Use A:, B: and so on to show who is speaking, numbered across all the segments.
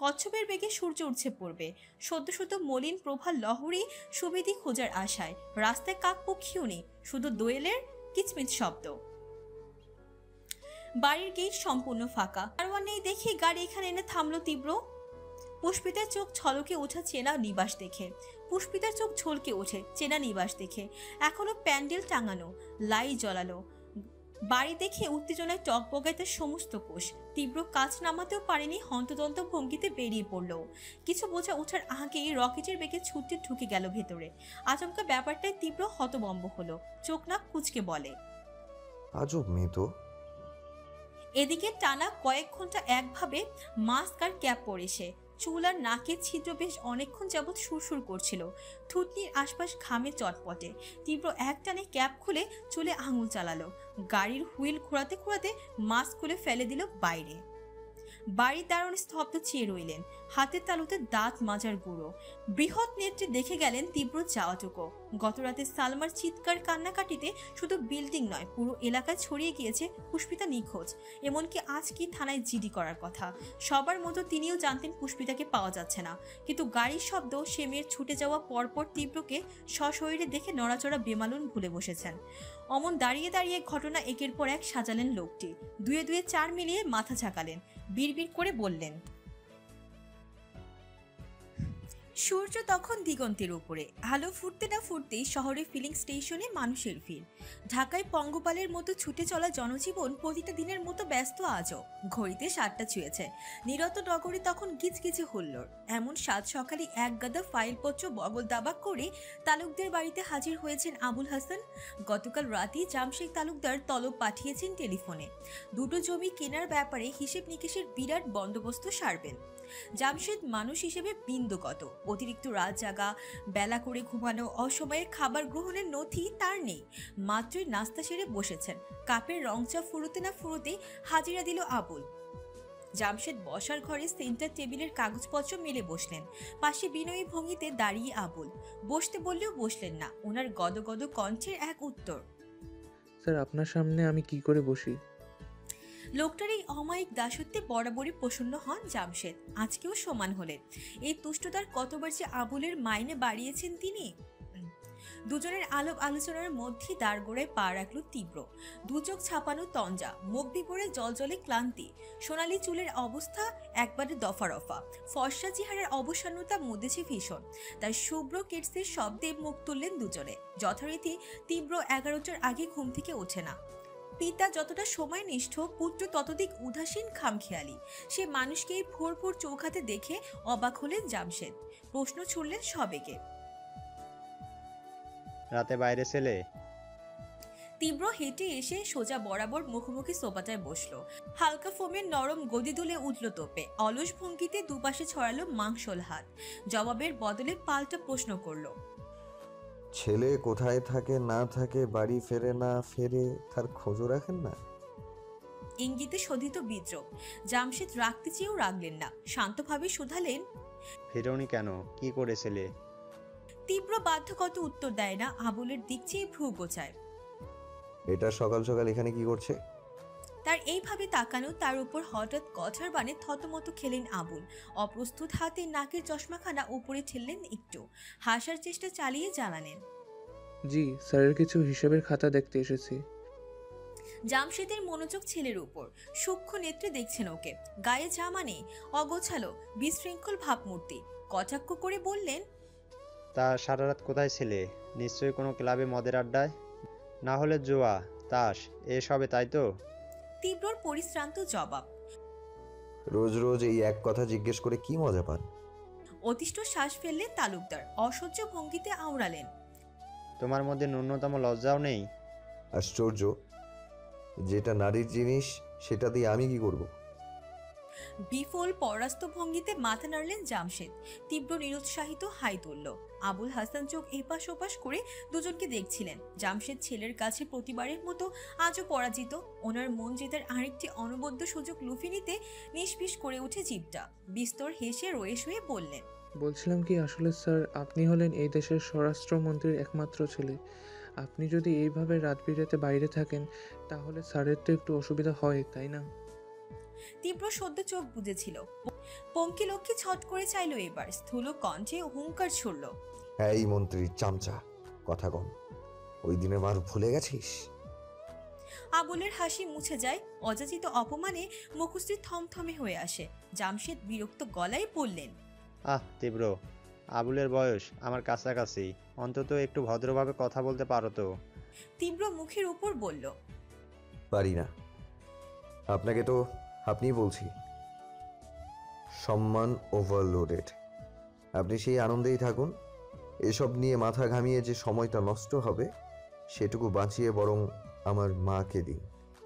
A: কচ্ছপের বেগে সূর্য উঠছে পড়বে। সদ্য সদ্য মলিন প্রভার লহরী সুবিধি খোঁজার আশায়। রাস্তায় কাক পক্ষীও নেই, শুধু দোয়েলের কিচমিচ শব্দ। বাড়ির গেট সম্পূর্ণ ফাঁকা, দারোয়ান নেই দেখে গাড়ি এখানে এনে থামলো তীব্র। পুষ্পিতার চোখ ছলকে ওঠা চেনা নিবাস দেখে। পুষ্পিতার চোখ ঝলকে ওঠে চেনা নিবাস দেখে। এখনো প্যান্ডেল টাঙানো, লাই জ্বলানো। বাড়ি দেখে উত্তেজনায় টকবগায় তার সমস্ত কোষ। তীব্র কাজ নামাতেও পারেনি, হন্তদন্ত ভঙ্গিতে বেরিয়ে পড়ল। কিছু বোঝা ওঠার আগেই রকেটের বেগে ছুটতে ঢুকে গেল ভেতরে। আচমকা ব্যাপারটায় তীব্র হতবম্ব হলো। চোখ নাক কুঁচকে বলে,
B: আজব মেয়ে তো।
A: এদিকে টানা কয়েক ঘন্টা একভাবে মাস্ক আর ক্যাপ পরে সে। চুল আর নাকের ছিদ্র বেশ অনেকক্ষণ যাবৎ সুরসুর করছিল। থুতনির আশপাশ ঘামে চটপটে। তীব্র একটানে ক্যাপ খুলে চুলে আঙুল চালালো। গাড়ির হুইল ঘোরাতে ঘোরাতে মাস্ক খুলে ফেলে দিল বাইরে। বাড়ির দারুণ স্তব্ধ চেয়ে রইলেন, হাতের তালুতে দাঁত মাজার গুঁড়ো। বৃহৎ নেত্রে দেখে গেলেন তীব্র যাওয়াটুকু। গতরাতে সালমার চিৎকার কান্নাকাটিতে শুধু বিল্ডিং নয়, পুরো এলাকায় ছড়িয়ে গিয়েছে পুষ্পিতা নিখোঁজ। এমনকি আজ কি থানায় জিডি করার কথা। সবার মতো তিনিও জানতেন পুষ্পিতাকে পাওয়া যাচ্ছে না, কিন্তু গাড়ির শব্দ, সে মেয়ের ছুটে যাওয়া পরপর তীব্রকে সশরীরে দেখে নড়াচড়া বেমালুন ভুলে বসেছেন। অমন দাঁড়িয়ে দাঁড়িয়ে ঘটনা একের পর এক সাজালেন লোকটি। দুয়ে দুয়ে চার মিলিয়ে মাথা ঝাঁকালেন, বিড়বিড় করে বললেন। সূর্য তখন দিগন্তের উপরে। আলো ফুটতে না ফুটতেই শহরে ফিলিং স্টেশনে মানুষের ভিড়। ঢাকায় পঙ্গপালের মতো ছুটে চলা জনজীবন প্রতিটা দিনের মতো ব্যস্ত আজও। ঘড়িতে 7টা ছুঁয়েছে। নিরত নগরী তখন গিজগিজে হুল্লোড়। এমন সাত সকালে এক গাদা ফাইলপত্র বগল দাবাক করে তালুকদার বাড়িতে হাজির হয়েছেন আবুল হাসান। গতকাল রাতেই জামশেদ তালুকদার তলব পাঠিয়েছেন টেলিফোনে। দুটো জমি কেনার ব্যাপারে হিসেব নিকেশের বিরাট বন্দোবস্ত সারবেন। জামশেদ মানুষ হিসেবে বিন্দুগত। অতিরিক্ত রাত জাগা, বেলা করে ঘুমানো, অসময়ে খাবার গ্রহণের নথি তার নেই। মাত্রই নাস্তা সেরে বসেছেন। কাপের রং চা ফুরোতে না ফুরোতে হাজিরা দিল আবুল। জামশেদ বসার ঘরে সেন্টার টেবিলের কাগজপত্র মেলে বসলেন। পাশে বিনয়ী ভঙ্গিতে দাঁড়িয়ে আবুল। বসতে বললেও বসলেন না। ওনার গদগদ কণ্ঠের এক উত্তর,
C: স্যার আপনার সামনে আমি কি করে বসি?
A: লোকটার এই অমায়িক দাসত্বে বরাবরই প্রসন্ন হন জামশেদ। আজকেও সমান হলেন। এই তুষ্টতার কতবার যে আবুলের মাইনে বাড়িয়েছেন তিনি। দুজনের আলাপ আলোচনার মধ্যে দাঁড়গোড়ায় পা রাখল তীব্র। দুচোখ ছাপানো তঞ্জা, মুখ বিপরে জলজলে ক্লান্তি। সোনালি চুলের অবস্থা একবারে দফা রফা। ফর্সা চেহারার অবসান্নতা মুদেছে ভীষণ। তার শুভ্র কেটসের শব্দে মুখ তুললেন দুজনে। যথারীতি তীব্র 11টার আগে ঘুম থেকে ওঠে না। পিতা যতটা সময়নিষ্ঠ, পুত্র ততোধিক উদাসীন খামখেয়ালি। সে মানুষকে এই ভোর ভোর চৌখাতে দেখে অবাক হলেন জামশেদ। প্রশ্ন ছুড়লেন সবেগে,
D: রাতে বাইরে ছেলে?
A: তীব্র হেঁটে এসে সোজা বরাবর মুখোমুখি সোফাটায় বসলো। হালকা ফোমের নরম গদি দুলে উঠল তোপে। অলস ভঙ্গিতে দুপাশে ছড়ালো মাংসল হাত। জবাবের বদলে পাল্টা প্রশ্ন করলো,
B: ছেলে কোথায় থাকে না থাকে, বাড়ি ফেরে না ফেরে, তার খোঁজও রাখেন না?
A: ইঙ্গিতে শোধিত বিদ্রোহ। জামশেদ রাখতে চেয়েও রাখলেন না। শান্তভাবে শুধালেন,
D: ফিরোনি কেন? কি করে ছেলে?
A: তীব্র বাধ্যগত উত্তর দেয় না, আবুলের দিক চেয়ে ভ্রু গোছায়।
B: এটা সকাল সকাল এখানে কি করছে?
A: তার এইভাবে তাকানো, তার উপর হঠাৎ কথার বানে থতমত খেলেন আবুল। অপ্রস্তুত হাতে নাকের চশমাখানা উপরে ঠেললেন একটু। হাসার চেষ্টা চালিয়ে জানালেন,
C: জি, স্যারের কিছু হিসেবের খাতা দেখতে এসেছি।
A: জামশেদের মনোযোগ ছেলের উপর। সূক্ষ্ম নেত্রে দেখছেন ওকে। গায়ে জামা নেই, অগোছালো, বিশৃঙ্খল ভাবমূর্তি। কটাক্ষ করে বললেন,
D: তা সারা রাত কোথায় ছিলে? নিশ্চয়ই কোনো ক্লাবে মদের আড্ডায়, না হলে জুয়া, তাস এসবে, তাই তো?
A: তীব্রর পরিশ্রান্ত জবাব।
B: রোজ রোজ এই এক কথা জিজ্ঞেস করে কি মজা পান?
A: অতিষ্ঠ শ্বাস ফেললেন তালুকদার। অসহ্য ভঙ্গিতে আওড়ালেন,
D: তোমার মধ্যে ন্যূনতম লজ্জাও নেই?
B: আশ্চর্য, যেটা নারীর জিনিস সেটা দিয়ে আমি কি করব?
A: বিফল পরাস্ত ভঙ্গিতে মাথা নাড়লেন জামশেদ। তীব্র নিরুৎসাহিত হাই তুলল। আবুল হাসান চোখ এপাশ ওপাশ করে দুজনকে দেখছিলেন। জামশেদ ছেলের কাছে প্রতিবারের মতো আজও পরাজিত। ওনার মন জেতার আরেকটি অনবদ্য সুযোগ লুফে নিতে নিষ্পিস করে উঠে জিভটা। বিস্তর হেসে রয়ে শুয়ে বললেন,
C: বলছিলাম কি, আসলে স্যার আপনি হলেন এই দেশের স্বরাষ্ট্রমন্ত্রীর একমাত্র ছেলে। আপনি যদি এইভাবে রাত বিরেতে বাইরে থাকেন তাহলে স্যারের তো একটু অসুবিধা হয়, তাই না?
A: তীব্র সদ্য চোখ বুজেছিল। পঙ্কি লক্ষ্মী ছট করে চাইল এবার, স্থূল কণ্ঠে হুঙ্কার ছুড়ল।
B: এই মন্ত্রীর চামচা, কথা কম। ওই দিনের মার ভুলে গেছিস?
A: আবুলের হাসি মুছে যায়, অযাচিত অপমানে মুখশ্রী থমথমে হয়ে আসে। জামশেদ বিরক্ত গলায় বললেন,
D: তীব্র, আবুলের বয়স আমার কাছাকাছি, অন্তত একটু ভদ্রভাবে কথা বলতে পারো তো।
A: তীব্র মুখের উপর বলল,
B: পারি না। আপনাকে তো আপনিই বলছি। সম্মান ওভারলোডেড। আপনি সেই আনন্দেই থাকুন। এসব নিয়ে মাথা ঘামিয়ে যে সময়টা নষ্ট হবে সেটুকু বাঁচিয়ে বরং আমার মাকে দিন।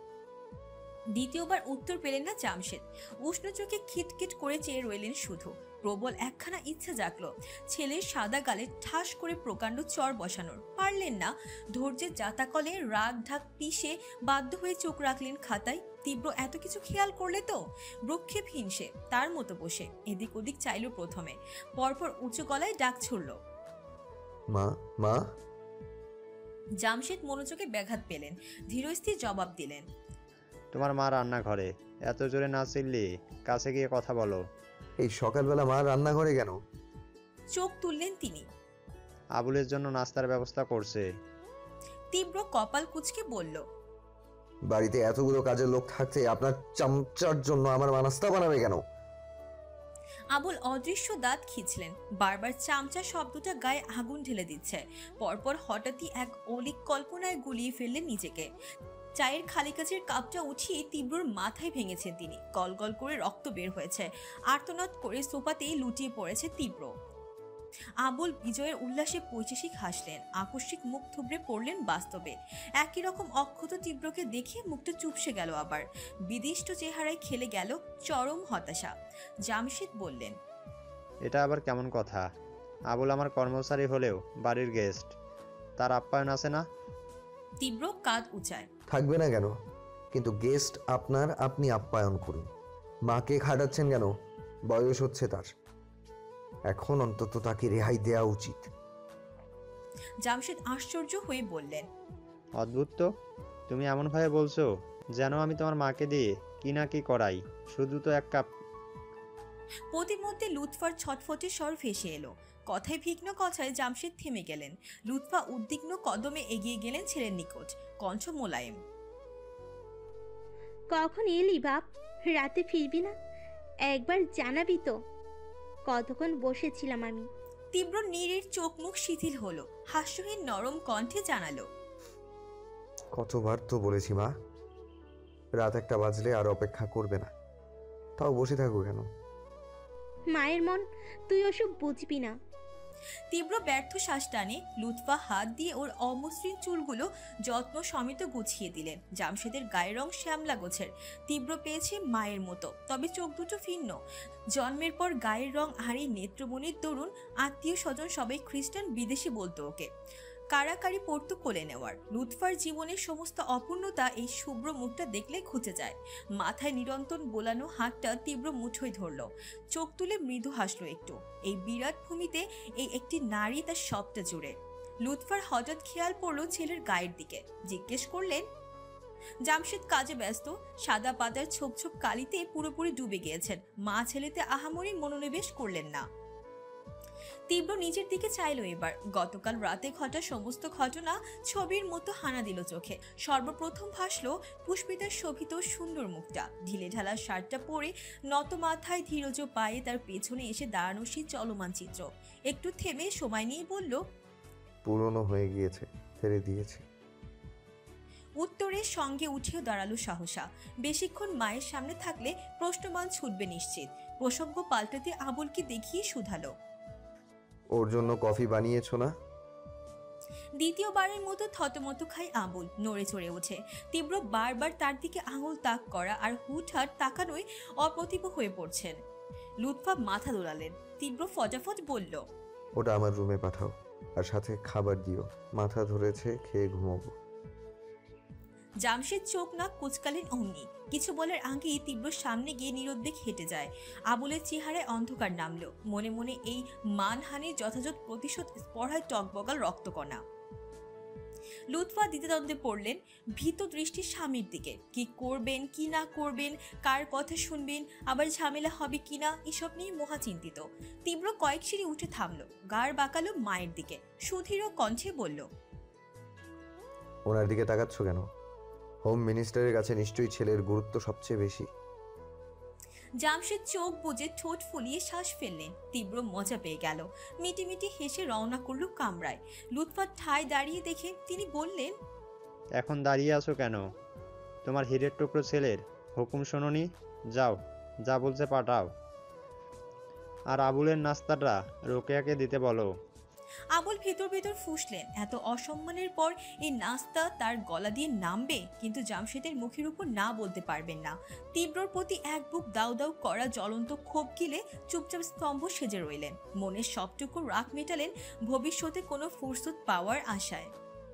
A: দ্বিতীয়বার উত্তর পেলেন না জামশেদ। উষ্ণ চোখে খিটখিট করে চেয়ে রইলেন শুধু। প্রবল একখানা ইচ্ছা জাগলো ছেলের সাদা গালে ঠাস করে প্রকাণ্ড চর বসানোর। পারলেন না। ধৈর্যের জাতাকলে রাগ ঢাক পিষে বাধ্য হয়ে চোখ রাখলেন খাতায়। তীব্র এত কিছু খেয়াল করলে তো। ব্রক্ষেপ হিংসে তার মতো বসে এদিক ওদিক চাইল প্রথমে, পরপর উঁচু গলায় ডাক ছুড়ল,
B: মা, মা।
A: জামশেদ মনোযোগে ব্যাঘাত পেলেন, ধীরস্থির জবাব দিলেন,
D: তোমার মা রান্নাঘরে। এত জোরে না চিল্লি, কাছে গিয়ে কথা বলো।
B: এই সকালবেলা মা রান্নাঘরে কেন?
A: চোখ তুললেন তিনি।
D: আবুলের জন্য নাস্তার ব্যবস্থা করছে।
A: তীব্র কপাল কুঁচকে বলল,
B: বাড়িতে এতগুলো কাজের লোক থাকতে আপনার চামচার জন্য আমার মা নাস্তা বানাবে কেন?
A: আবুল অদৃশ্য দাঁত খিঁচলেন, বারবার চামচা শব্দটা গায়ে আগুন ঢেলে দিচ্ছে। পরপর হঠাৎই এক অলিক কল্পনায় গুলিয়ে ফেললেন নিজেকে। চায়ের খালি কাচের কাপটা উঠিয়ে তীব্রর মাথায় ভেঙেছেন তিনি। গলগল করে রক্ত বের হয়েছে। আর্তনাদ করে সোফাতেই লুটিয়ে পড়েছে তীব্র। আবুল বিজয়ের উল্লাসে পৈশাসিক হাসলেন, আকস্মিক মুখ থুবড়ে পড়লেন বাস্তবে। একই রকম অক্ষত তীব্রকে দেখে মুখটা চুপসে গেল, আবার বিদিষ্ট চেহারায় খেলে গেল চরম হতাশা। জামশেদ বললেন,
D: এটা আবার কেমন কথা? আবুল আমার কর্মচারী হলেও বাড়ির গেস্ট, তার আপ্যায়ন আছে না?
A: তীব্র কাঁধ উঁচায়।
B: থাকবে না কেন? কিন্তু গেস্ট আপনার, আপনি আপ্যায়ন করুন। মাকে খাটাচ্ছেন কেন? বয়স হচ্ছে তার, এখন অন্তত তাকে রেহাই দেওয়া উচিত।
A: জামশেদ আশ্চর্য হয়ে বললেন,
D: অদ্ভুত তো, তুমি এমনভাবে বলছো যেন আমি তোমার মাকে দিয়ে কি না কি করাই, শুধু তো এক কাপ।
A: প্রতিমধ্যে লুৎফার ছটফটে স্বর ভেসে এলো। কথায় ভিন্ন কথায় জামশেদ থেমে গেলেন। লুৎফা উদ্বিগ্ন কদমে এগিয়ে গেলেন ছেলের নিকট, কণ্ঠ মোলায়েম,
E: কখন এলি বাপ? রাতে ফিরবি না? একবার জানাবি তো। কতক্ষণ বসেছিলাম আমি।
A: তীব্র নীরের চোখ মুখ শিথিল হলো, হাস্যহীন নরম কণ্ঠে জানালো,
B: কতবার তো বলেছি মা, রাত 1টা বাজলে আর অপেক্ষা করবে না, তাও বসে থাকো কেন?
E: মায়ের মন, তুই ওসব বুঝবি না।
A: তীব্র ব্যর্থ শ্বাস টানে। লুৎফা হাত দিয়ে ওর অমসৃণ চুলগুলো যত্ন সমেত গুছিয়ে দিলেন। জামশেদের গায়ের রং শ্যামলা গোছের, তীব্র পেয়েছে মায়ের মতো, তবে চোখ দুটো ভিন্ন। জন্মের পর গায়ের রং হারিয়ে নেত্রমণির দরুন আত্মীয় স্বজন সবাই খ্রিস্টান বিদেশি বলতো ওকে। কারাকারি পড়তো কোলে নেওয়ার। লুৎফার জীবনের সমস্ত অপূর্ণতা এই শুভ্র মুখটা দেখলে খুঁজে যায়। মাথায় নিরন্তর বোলানো হাতটা তীব্র মুঠোয় ধরল, চোখ তুলে মৃদু হাসলো একটু। এই বিরাট ভূমিতে এই একটি নারী তার সবটা জুড়ে। লুৎফার হঠাৎ খেয়াল পড়লো ছেলের গায়ের দিকে, জিজ্ঞেস করলেন। জামশেদ কাজে ব্যস্ত, সাদা পাতার ছোপ ছোপ কালিতে পুরোপুরি ডুবে গিয়েছেন। মা ছেলেতে আহামরি মনোনিবেশ করলেন না। তীব্র নিজের দিকে চাইল এবার। গতকাল রাতে ঘটা সমস্ত ঘটনা ছবির মতো হানা দিল চোখে। সর্বপ্রথম ভাসলো পুষ্পিতার শোভিত সুন্দর মুখটা। ঢিলে ঢালা শার্টটা পরে নত মাথায় ধীরজ পায়ে তার পেছনে এসে দাঁড়ানো সেই চলমান চিত্র। একটু থেমে সময় নিয়ে বলল,
B: পুরনো হয়ে গিয়েছে, ছেড়ে দিয়েছি।
A: উত্তরের সঙ্গে উঠেও দাঁড়ালো সাহসা। বেশিক্ষণ মায়ের সামনে থাকলে প্রশ্নমান ছুটবে নিশ্চিত। প্রসঙ্গ পাল্টাতে আবুলকে দেখিয়ে শুধালো,
B: ওর জন্য কফি বানিয়েছো না?
A: দ্বিতীয়বারের মতো থতমত খায় আবুল, নড়ে চড়ে ওঠে। তীব্র বারবার তার দিকে আঙুল তাক করা আর হুটহাট তাকানোয় অপ্রতিভ হয়ে পড়ছেন। লুৎফা মাথা দোলালেন। তীব্র ফটাফট বলল,
B: ওটা আমার রুমে পাঠাও, আর সাথে খাবার দিও। মাথা ধরেছে, খেয়ে ঘুমোবো।
A: জামশেদ চোখ নাক কুচকালেন অমনি। কিছু বলার আগেই তীব্র সামনে গিয়ে নিরুদ্বেগ হেঁটে যায়। আবুলের চেহারায় অন্ধকার নামলো। মনে মনে এই মানহানির যথাযথ প্রতিশোধ স্পর্হায় টকবগাল রক্তকণা। লুৎফা দ্বিধাদ্বন্দ্বে পড়লেন, ভীত দৃষ্টি স্বামীর দিকে। কি করবেন কি না করবেন, কার কথা শুনবেন, আবার ঝামেলা হবে কিনা, এসব নিয়ে মহা চিন্তিত। তীব্র কয়েক সিঁড়ি উঠে থামলো, গাড় বাঁকালো মায়ের দিকে, সুধীর কণ্ঠে বলল,
B: ওনার দিকে তাকাচ্ছ কেন? হোম মিনিস্টারের কাছে নিশ্চয়ই ছেলের গুরুত্ব সবচেয়ে বেশি।
A: জামশেদ চোখ বুজে ঠোঁট ফুলিয়ে শ্বাস ফেললেন। তীব্র মজা পেয়ে গেল, মিটিমিটি হেসে রওনা করল কামরায়। লুৎফা ঠায় দাঁড়িয়ে দেখে তিনি বললেন,
D: এখন দাঁড়িয়ে আছো কেন? তোমার হীরের টুকরো ছেলের হুকুম শোনোনি? যাও, যা বলছে পাঠাও। আর আবুলের নাস্তাটা রোকেয়াকে দিতে বলো।
A: আবুল ভেতর ভেতর ফুঁসলেন, এত অসম্মানের পর এই নাস্তা তার গলা দিয়ে নামবে? কিন্তু জামশেদের মুখের উপর না বলতে পারবেন না। তীব্রর প্রতি এক বুক দাউ দাউ করা জ্বলন্ত ক্ষোভ গিলে চুপচাপ স্তম্ভ সেজে রইলেন। মনের সবটুকু রাগ মেটালেন ভবিষ্যতে কোনো ফুরসত পাওয়ার আশায়।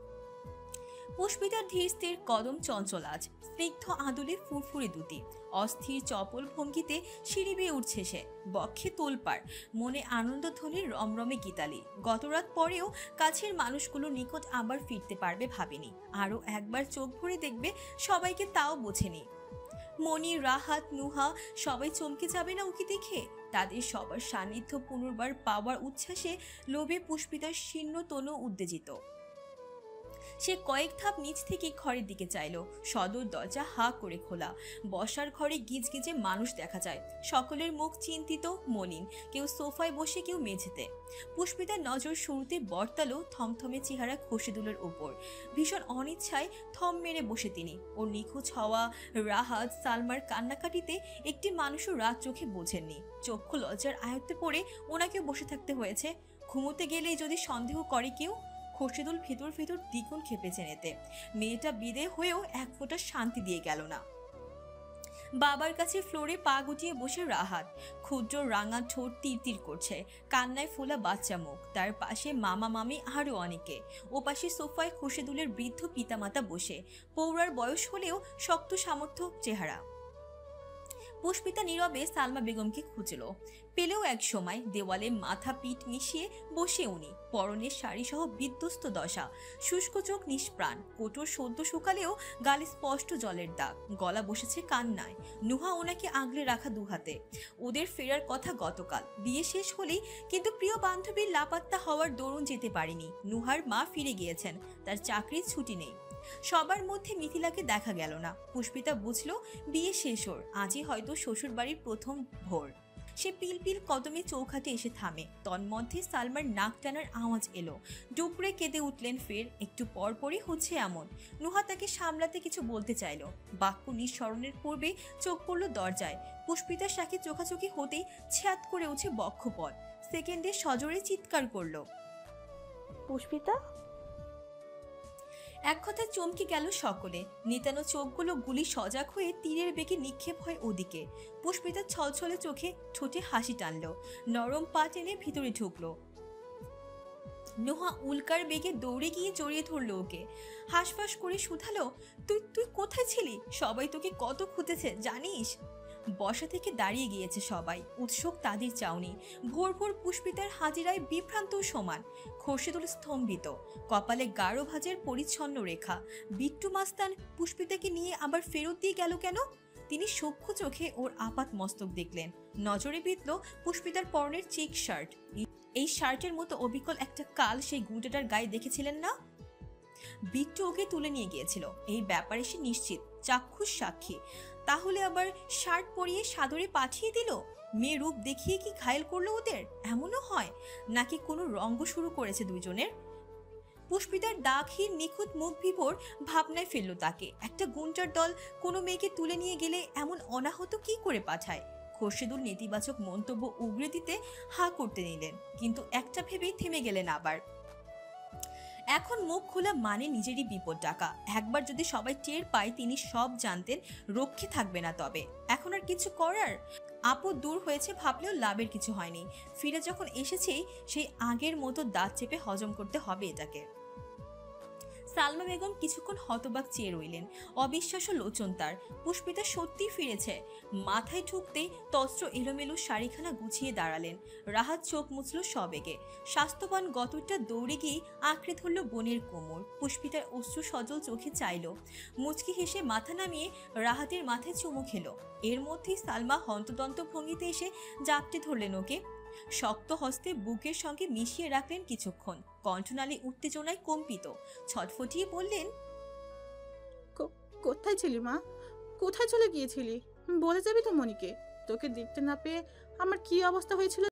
A: পুষ্পিতার ধীর স্থির কদম চঞ্চল আজ, স্নিগ্ধ আদলে ফুরফুরে দুটি, অস্থির চপল ভঙ্গিতে সিঁড়ি বেয়ে উঠছে সে, বক্ষে তোলপাড়, মনে আনন্দধ্বনির রমরমে গীতালি। গতরাত পরেও কাছের মানুষগুলো নিকট আবার ফিরতে পারবে ভাবেনি, আরও একবার চোখ ভরে দেখবে সবাইকে, তাও বোঝেনি। মনি, রাহাত, নুহা সবাই চমকে যাবে না ওকে দেখে? তাদের সবার সান্নিধ্য পুনর্বার পাওয়ার উচ্ছ্বাসে লোভে পুষ্পিতার শীর্ণ তনু উত্তেজিত। সে কয়েক ধাপ নিচ থেকে ঘরের দিকে চাইল। সদর দরজা হা করে খোলা, বসার ঘরে গিজগিজে মানুষ দেখা যায়। সকলের মুখ চিন্তিত, মলিন, কেউ সোফায় বসে, কেউ মেঝেতে। পুষ্পিতার নজর শুরুতে বর্তালো থমথমে চেহারা খোরশেদুলের ওপর। ভীষণ অনিচ্ছায় থম মেরে বসে তিনি। ওর নিখোঁজ হওয়া রাহাত, সালমার কান্নাকাটিতে একটি মানুষও রাত চোখে বোঝেননি। চক্ষু লজ্জার আয়ত্তে পড়ে ওনাকেও বসে থাকতে হয়েছে। ঘুমোতে গেলেই যদি সন্দেহ করে কেউ। খোরশেদুল ভেতর ভেতর দ্বিগুণ খেপেছেন এতে। মেয়েটা বিদে হয়েও এক ফোঁটা শান্তি দিয়ে গেল না। বাবার কাছে ফ্লোরে পা গুটিয়ে বসে রাহাত, ক্ষুদ্র রাঙা ঠোঁট তীর করছে, কান্নায় ফোলা বাচ্চা মুখ। তার পাশে মামা মামি আরও অনেকে। ও পাশে সোফায় খোরশেদুলের বৃদ্ধ পিতামাতা বসে, পৌরার বয়স হলেও শক্ত সামর্থ্য চেহারা। পুষ্পিতা নীরবে সালমা বেগমকে খুঁজল, পেলেও এক সময়। দেওয়ালে মাথা পিঠ মিশিয়ে বসে উনি, পরনের শাড়িসহ বিধ্বস্ত দশা, শুষ্ক চোখ নিষ্প্রাণ, কোটর সদ্য শুকালেও গালে স্পষ্ট জলের দাগ, গলা বসেছে কান্নায়। নুহা ওনাকে আগলে রাখা দুহাতে। ওদের ফেরার কথা গতকাল, বিয়ে শেষ হলেই, কিন্তু প্রিয় বান্ধবীর লাপাত্তা হওয়ার দরুন যেতে পারেনি। নুহার মা ফিরে গিয়েছেন, তার চাকরির ছুটি নেই। সবার মধ্যে মিথিলাকে দেখা গেল না। পুষ্পিতা বুঝল বিয়ে শেষ ওর, আজই হয়তো শ্বশুর বাড়ির প্রথম ভোর। সে পিলপিল কদমে চৌখাটে এসে থামে। তন্মধ্যে সালমার নাক টানার আওয়াজ এলো। ডুকরে কেঁদে উঠলেন ফের। একটু পরপরই হচ্ছে এমন। নুহা তাকে সামলাতে কিছু বলতে চাইল, বাক্য নিঃসরণের পূর্বে চোখ পড়ল দরজায়। পুষ্পিতার সাথে চোখাচোখি হতেই ছ্যাত করে উঠে বক্ষপট। সেকেন্ডে সজোরে চিৎকার করল,
F: পুষ্পিতা!
A: এক কথায় চমকে গেল সকলে। নিতানো চোখগুলো গুলি সজাগ হয়ে তীরের বেগে নিক্ষেপ হয় ওদিকে। পুষ্পিতা ছলছলে চোখে ঠোঁটে হাসি টানল, নরম পা টেনে ভিতরে ঢুকলো। নুহা উল্কার বেগে দৌড়ে গিয়ে জড়িয়ে ধরলো ওকে, হাঁসফাঁস করে শুধালো, তুই তুই কোথায় ছিলি? সবাই তোকে কত খুঁজেছে জানিস? বসা থেকে দাঁড়িয়ে গিয়েছে সবাই, উৎসুক তাদের চাউনি। ভোর ভোর পুষ্পিতার হাজিরায় বিভ্রান্ত সমান। খোরশেদুল স্তম্ভিত, কপালে গাঢ় ভাঁজের পরিচ্ছন্ন রেখা। বিট্টু মাস্তান পুষ্পিতাকে নিয়ে আবার ফেরত দিয়ে গেল কেন? তিনি সূক্ষ্ম চোখে ওর আপাত মস্তক দেখলেন। নজরে বিঁধল পুষ্পিতার পরনের চেক শার্ট। এই শার্টের মতো অবিকল একটা কাল সেই গুটেটার গায়ে দেখেছিলেন না? বিট্টু ওকে তুলে নিয়ে গিয়েছিল, এই ব্যাপারে সে নিশ্চিত, চাক্ষুষ সাক্ষী। তাহলে আবার শার্ট পরিয়ে সাদরে পাঠিয়ে দিল? মেয়ে রূপ দেখিয়ে কি ঘায়েল করলো ওদের? এমনও হয় নাকি কোনো রঙ্গ শুরু করেছে দুইজনের? পুষ্পিতার দাগহীন নিখুঁত মুখ বিভোর ভাবনায় ফেলল তাকে। একটা গুন্টার দল কোনো মেয়েকে তুলে নিয়ে গেলে এমন অনাহত কি করে পাঠায়? খোরশেদুল নেতিবাচক মন্তব্য উগরে দিতে হা করতে নিলেন, কিন্তু একটা ভেবেই থেমে গেলেন আবার। এখন মুখ খোলা মানে নিজেরই বিপদ ডাকা। একবার যদি সবাই টের পায় তিনি সব জানতেন, রক্ষে থাকবে না। তবে এখন আর কিছু করার? আপদ দূর হয়েছে ভাবলেও লাভের কিছু হয়নি। ফিরে যখন এসেছেই সেই আগের মতো দাঁত চেপে হজম করতে হবে এটাকে। সালমা বেগম কিছুক্ষণ হতবাক চেয়ে রইলেন। অবিশ্বাস্য লোচন তার। পুষ্পিতা সত্যি ফিরেছে। মাথায় ঢুকতেই তস্ত্র এলোমেলো শাড়িখানা গুছিয়ে দাঁড়ালেন। রাহাত চোখ মুছল সবেগে। স্বাস্থ্যবান গতরটা দৌড়ে গিয়ে আঁকড়ে ধরল বোনের কোমর। পুষ্পিতার অশ্রু সজল চোখে চাইল। মুচকি হেসে মাথা নামিয়ে রাহাতের মাথায় চুমু খেল। এর মধ্যেই সালমা হন্তদন্ত ভঙ্গিতে এসে জাপটে ধরলেন ওকে। শক্ত হস্তে বুকের সঙ্গে মিশিয়ে রাখলেন কিছুক্ষণ। কণ্ঠনালী উত্তেজনায় কম্পিত। ছটফটিয়ে বললেন,
G: কোথায় ছিলি মা? কোথায় চলে গিয়েছিলি? বলে যাবি তো মনিকে তোকে দেখতে না পেয়ে আমার কি অবস্থা হয়েছিল